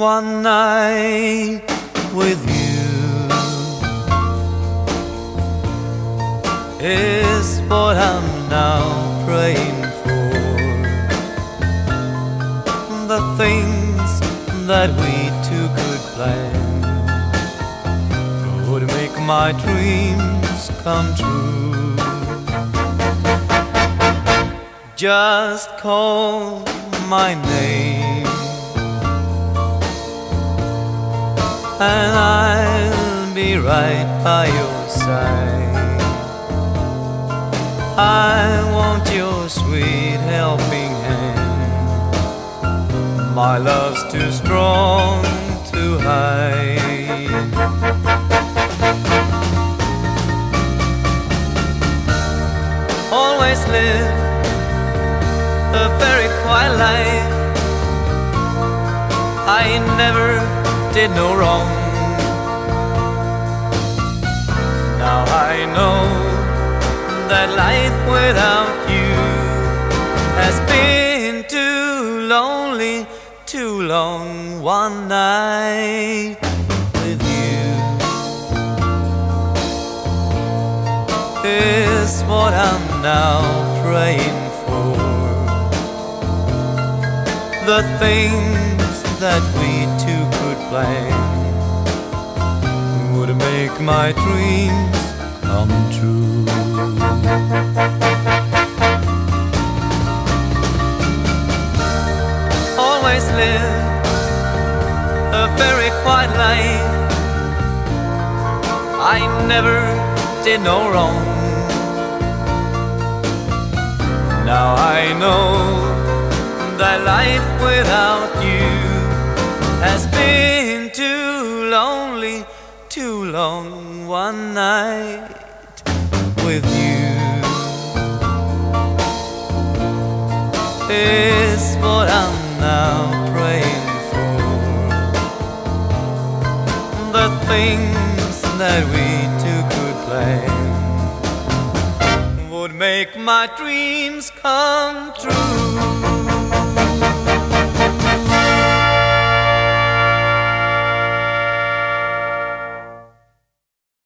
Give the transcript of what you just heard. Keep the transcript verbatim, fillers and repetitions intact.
one night with you is what I'm now praying for. The things that we two could plan would make my dreams come true. Just call my name and I'll be right by your side. I want your sweet helping hand. My love's too strong to hide. Always live a very quiet life. I never did no wrong. Now I know that life without you has been too lonely, too long. One night with you is what I'm now praying for. The things that we two could plan would make my dreams come true. Always live a very quiet life. I never did no wrong. Now I know that life without you has been too lonely, too long. One night with you is what I'm now praying for. The things that we two could plan would make my dreams come true.